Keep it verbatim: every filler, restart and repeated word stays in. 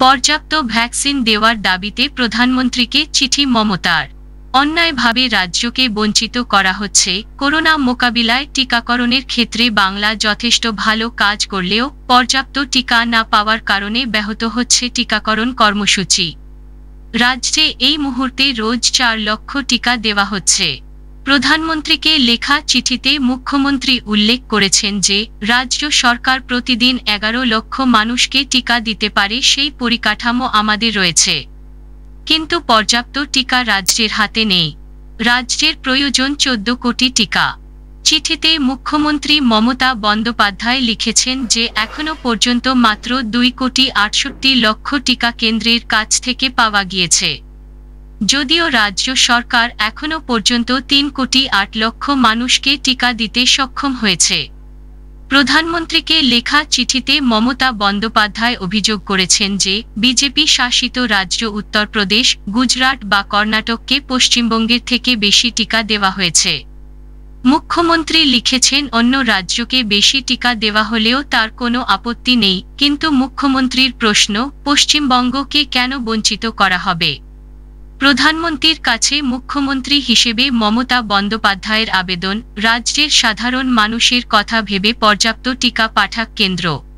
পর্যাপ্ত ভ্যাকসিন দেওয়ার দাবিতে প্রধানমন্ত্রীকে চিঠি মমতার। অন্যায়ভাবে রাজ্যকে বঞ্চিত করা হচ্ছে। করোনা মোকাবিলায় টিকাকরণের ক্ষেত্রে বাংলা যথেষ্ট ভালো কাজ করলেও পর্যাপ্ত টিকা না পাওয়ার কারণে ব্যাহত হচ্ছে টিকাকরণ কর্মসূচি। রাজ্যে এই মুহূর্তে রোজ চার লক্ষ টিকা দেওয়া হচ্ছে। প্রধানমন্ত্রীকে লেখা চিঠিতে মুখ্যমন্ত্রী উল্লেখ করেছেন যে রাজ্য সরকার প্রতিদিন এগারো লক্ষ মানুষকে টিকা দিতে পারে, সেই পরিকাঠামো আমাদের রয়েছে, কিন্তু পর্যাপ্ত টিকা রাজ্যের হাতে নেই। রাজ্যের প্রয়োজন চোদ্দ কোটি টিকা। চিঠিতে মুখ্যমন্ত্রী মমতা বন্দ্যোপাধ্যায় লিখেছেন যে এখনো পর্যন্ত মাত্র দুই কোটি আটষট্টি লক্ষ টিকা কেন্দ্রের কাছ থেকে পাওয়া গিয়েছে, যদিও রাজ্য সরকার এখনো পর্যন্ত তিন কোটি আট লক্ষ মানুষকে টিকা দিতে সক্ষম হয়েছে। প্রধানমন্ত্রীকে লেখা চিঠিতে মমতা বন্দ্যোপাধ্যায় অভিযোগ করেছেন যে বিজেপি শাসিত রাজ্য উত্তরপ্রদেশ, গুজরাট বা কর্ণাটককে পশ্চিমবঙ্গের থেকে বেশি টিকা দেওয়া হয়েছে। মুখ্যমন্ত্রী লিখেছেন অন্য রাজ্যকে বেশি টিকা দেওয়া হলেও তার কোনো আপত্তি নেই, কিন্তু মুখ্যমন্ত্রীর প্রশ্ন, পশ্চিমবঙ্গকে কেন বঞ্চিত করা হবে? প্রধানমন্ত্রীর কাছে মুখ্যমন্ত্রী হিসেবে মমতা বন্দ্যোপাধ্যায়ের আবেদন, রাজ্যের সাধারণ মানুষের কথা ভেবে পর্যাপ্ত টিকা পাঠাক কেন্দ্র।